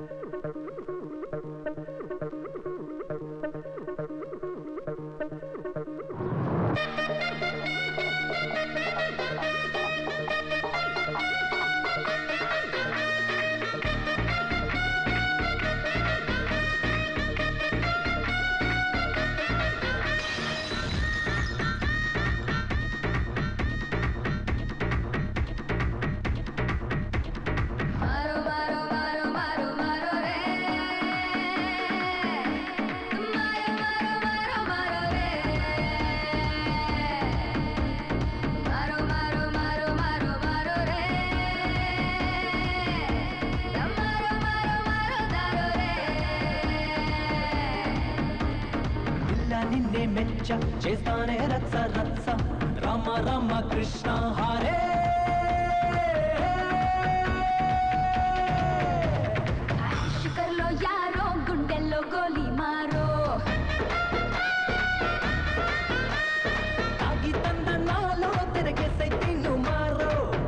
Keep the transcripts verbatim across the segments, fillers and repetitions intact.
చేస్తానే రచ్చ రచ్చ రామ రామ కృష్ణ హరే శిఖర్లో యారో గుండెల్లో గోలీ మారో తాగి తంద నాలో తిరగేసై తిన్ను మారో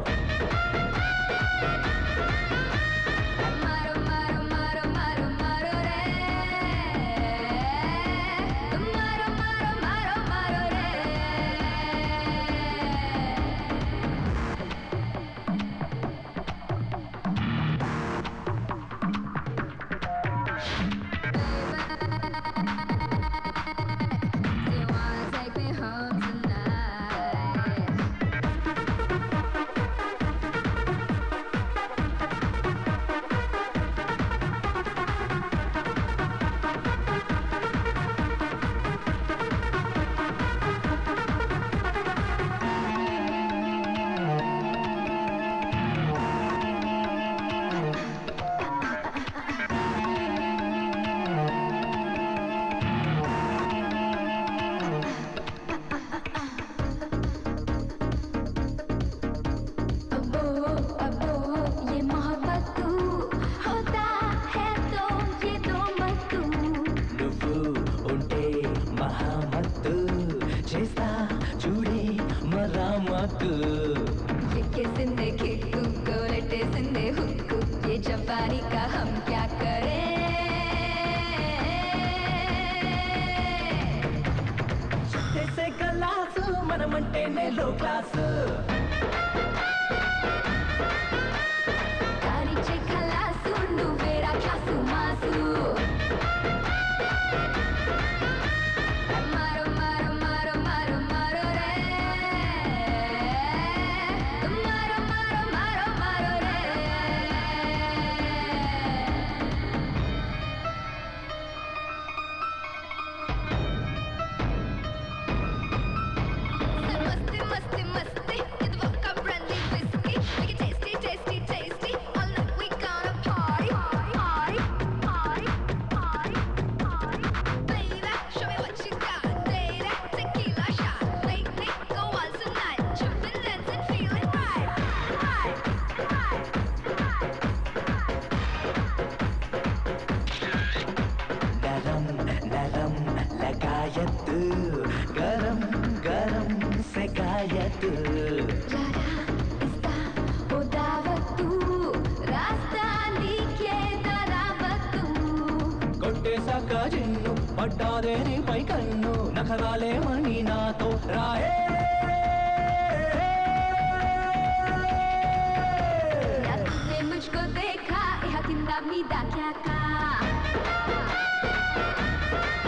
जवानी का हम क्या करें जैसे गलास मनमंटे ने लो क्लास तारीचे खलासू నువ్వేరా క్లాసు మాసు गरम गरम शिकायत కొట్టేశాక జిన్ను పడ్డాదే నీపై కన్ను నఖరాలేమని నాతో రాయే मुझको देखा यह किंदा मीदा क्या का